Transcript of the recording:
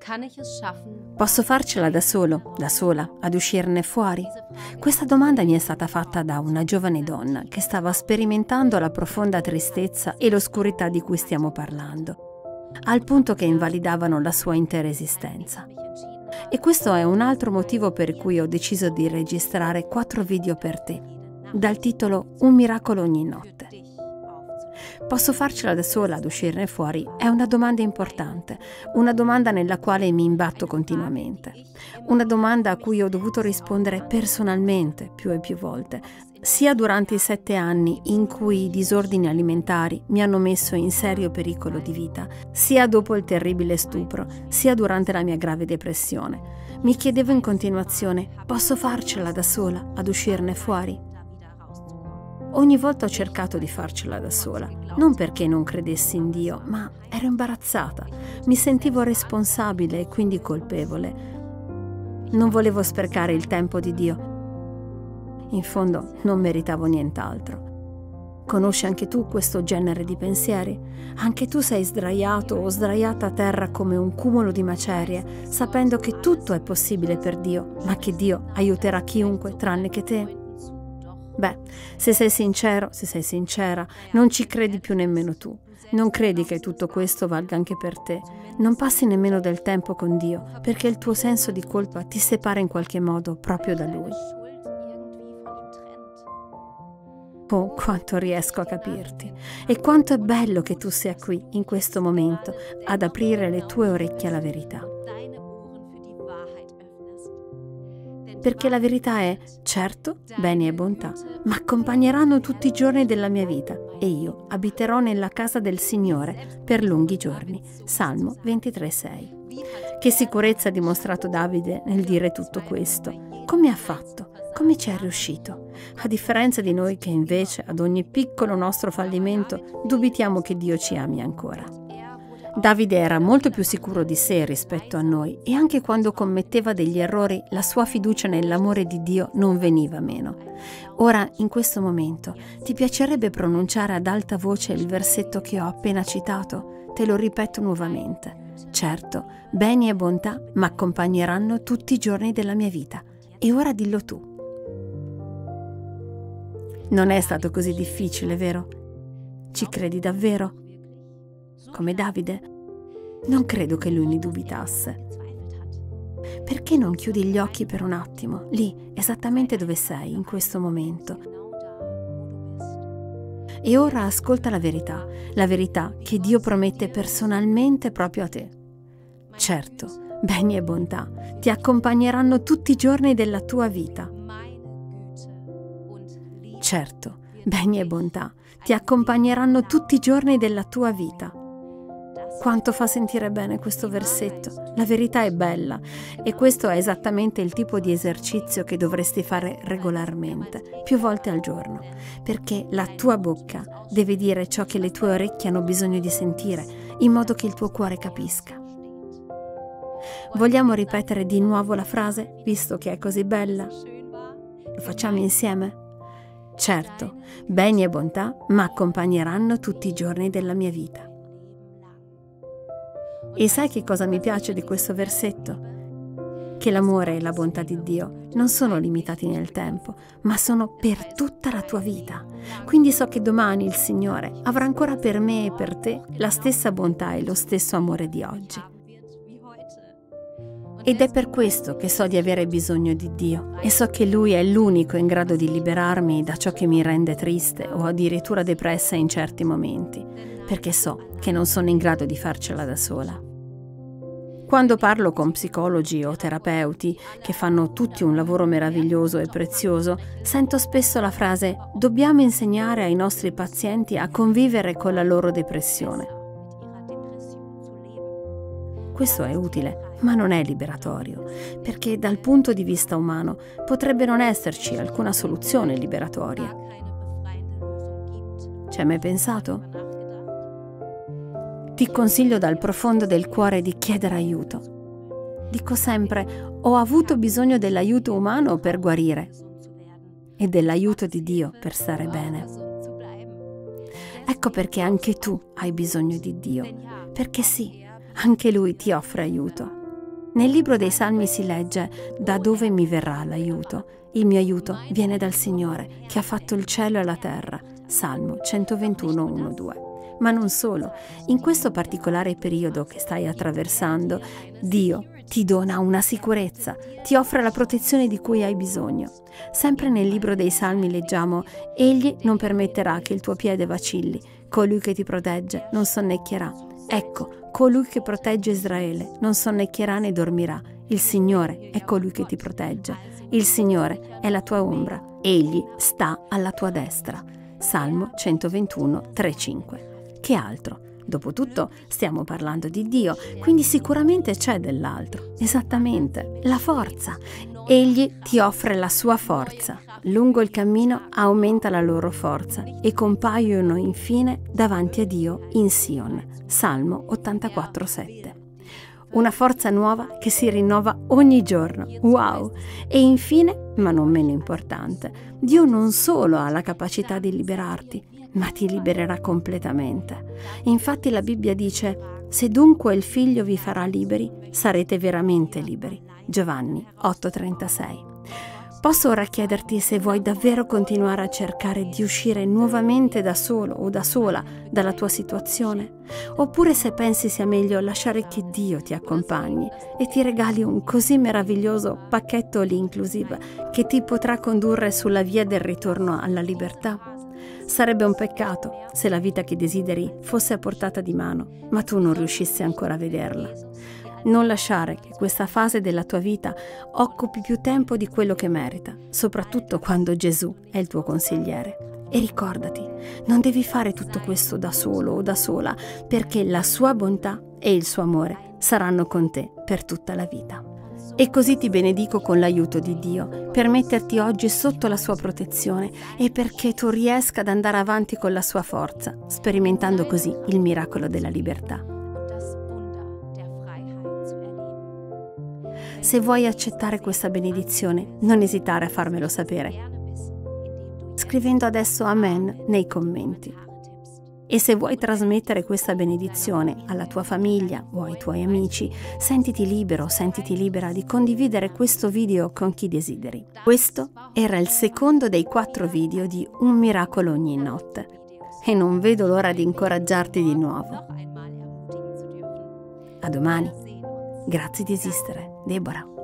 Posso farcela da solo, da sola, ad uscirne fuori? Questa domanda mi è stata fatta da una giovane donna che stava sperimentando la profonda tristezza e l'oscurità di cui stiamo parlando, al punto che invalidavano la sua intera esistenza. E questo è un altro motivo per cui ho deciso di registrare 4 video per te, dal titolo Un miracolo ogni notte. Posso farcela da sola ad uscirne fuori? È una domanda importante, una domanda nella quale mi imbatto continuamente, una domanda a cui ho dovuto rispondere personalmente più e più volte, sia durante i 7 anni in cui i disordini alimentari mi hanno messo in serio pericolo di vita, sia dopo il terribile stupro, sia durante la mia grave depressione. Mi chiedevo in continuazione: posso farcela da sola ad uscirne fuori? Ogni volta ho cercato di farcela da sola, non perché non credessi in Dio, ma ero imbarazzata, mi sentivo responsabile e quindi colpevole. Non volevo sprecare il tempo di Dio. In fondo non meritavo nient'altro. Conosci anche tu questo genere di pensieri? Anche tu sei sdraiato o sdraiata a terra come un cumulo di macerie, sapendo che tutto è possibile per Dio, ma che Dio aiuterà chiunque tranne che te? Beh, se sei sincero, se sei sincera, non ci credi più nemmeno tu. Non credi che tutto questo valga anche per te. Non passi nemmeno del tempo con Dio, perché il tuo senso di colpa ti separa in qualche modo proprio da Lui. Oh, quanto riesco a capirti. E quanto è bello che tu sia qui, in questo momento, ad aprire le tue orecchie alla verità. Perché la verità è, certo, beni e bontà, ma accompagneranno tutti i giorni della mia vita e io abiterò nella casa del Signore per lunghi giorni. Salmo 23,6. Che sicurezza ha dimostrato Davide nel dire tutto questo? Come ha fatto? Come ci è riuscito? A differenza di noi che invece ad ogni piccolo nostro fallimento dubitiamo che Dio ci ami ancora. Davide era molto più sicuro di sé rispetto a noi e anche quando commetteva degli errori la sua fiducia nell'amore di Dio non veniva meno. Ora, in questo momento, ti piacerebbe pronunciare ad alta voce il versetto che ho appena citato? Te lo ripeto nuovamente. Certo, beni e bontà mi accompagneranno tutti i giorni della mia vita. E ora dillo tu. Non è stato così difficile, vero? Ci credi davvero? Come Davide? Non credo che lui ne dubitasse. Perché non chiudi gli occhi per un attimo, lì, esattamente dove sei, in questo momento? E ora ascolta la verità che Dio promette personalmente proprio a te. Certo, beni e bontà ti accompagneranno tutti i giorni della tua vita. Certo, beni e bontà ti accompagneranno tutti i giorni della tua vita. Quanto fa sentire bene questo versetto. La verità è bella e questo è esattamente il tipo di esercizio che dovresti fare regolarmente, più volte al giorno, perché la tua bocca deve dire ciò che le tue orecchie hanno bisogno di sentire, in modo che il tuo cuore capisca. Vogliamo ripetere di nuovo la frase, visto che è così bella? Lo facciamo insieme? Certo, beni e bontà mi accompagneranno tutti i giorni della mia vita. E sai che cosa mi piace di questo versetto? Che l'amore e la bontà di Dio non sono limitati nel tempo, ma sono per tutta la tua vita. Quindi so che domani il Signore avrà ancora per me e per te la stessa bontà e lo stesso amore di oggi. Ed è per questo che so di avere bisogno di Dio e so che Lui è l'unico in grado di liberarmi da ciò che mi rende triste o addirittura depressa in certi momenti, perché so che non sono in grado di farcela da sola. Quando parlo con psicologi o terapeuti che fanno tutti un lavoro meraviglioso e prezioso, sento spesso la frase: dobbiamo insegnare ai nostri pazienti a convivere con la loro depressione. Questo è utile, ma non è liberatorio, perché dal punto di vista umano potrebbe non esserci alcuna soluzione liberatoria. Ci hai mai pensato? Ti consiglio dal profondo del cuore di chiedere aiuto. Dico sempre: ho avuto bisogno dell'aiuto umano per guarire e dell'aiuto di Dio per stare bene. Ecco perché anche tu hai bisogno di Dio, perché sì, anche Lui ti offre aiuto. Nel libro dei Salmi si legge: da dove mi verrà l'aiuto? Il mio aiuto viene dal Signore, che ha fatto il cielo e la terra. Salmo 121, 1-2. Ma non solo, in questo particolare periodo che stai attraversando, Dio ti dona una sicurezza, ti offre la protezione di cui hai bisogno. Sempre nel libro dei Salmi leggiamo: Egli non permetterà che il tuo piede vacilli, colui che ti protegge non sonnecchierà. Ecco, colui che protegge Israele non sonnecchierà né dormirà. Il Signore è colui che ti protegge. Il Signore è la tua ombra. Egli sta alla tua destra. Salmo 121, 3-5. Che altro? Dopotutto stiamo parlando di Dio, quindi sicuramente c'è dell'altro. Esattamente, la forza. Egli ti offre la sua forza. Lungo il cammino aumenta la loro forza e compaiono infine davanti a Dio in Sion. Salmo 84,7. Una forza nuova che si rinnova ogni giorno. Wow! E infine, ma non meno importante, Dio non solo ha la capacità di liberarti, ma ti libererà completamente. Infatti la Bibbia dice: se dunque il Figlio vi farà liberi, sarete veramente liberi. Giovanni 8,36. Posso ora chiederti se vuoi davvero continuare a cercare di uscire nuovamente da solo o da sola dalla tua situazione? Oppure se pensi sia meglio lasciare che Dio ti accompagni e ti regali un così meraviglioso pacchetto all inclusive che ti potrà condurre sulla via del ritorno alla libertà? Sarebbe un peccato se la vita che desideri fosse a portata di mano, ma tu non riuscissi ancora a vederla. Non lasciare che questa fase della tua vita occupi più tempo di quello che merita, soprattutto quando Gesù è il tuo consigliere. E ricordati, non devi fare tutto questo da solo o da sola, perché la sua bontà e il suo amore saranno con te per tutta la vita. E così ti benedico con l'aiuto di Dio, per metterti oggi sotto la sua protezione e perché tu riesca ad andare avanti con la sua forza, sperimentando così il miracolo della libertà. Se vuoi accettare questa benedizione, non esitare a farmelo sapere, scrivendo adesso Amen nei commenti. E se vuoi trasmettere questa benedizione alla tua famiglia o ai tuoi amici, sentiti libero, sentiti libera di condividere questo video con chi desideri. Questo era il secondo dei 4 video di Un miracolo ogni notte e non vedo l'ora di incoraggiarti di nuovo. A domani. Grazie di esistere, Deborah.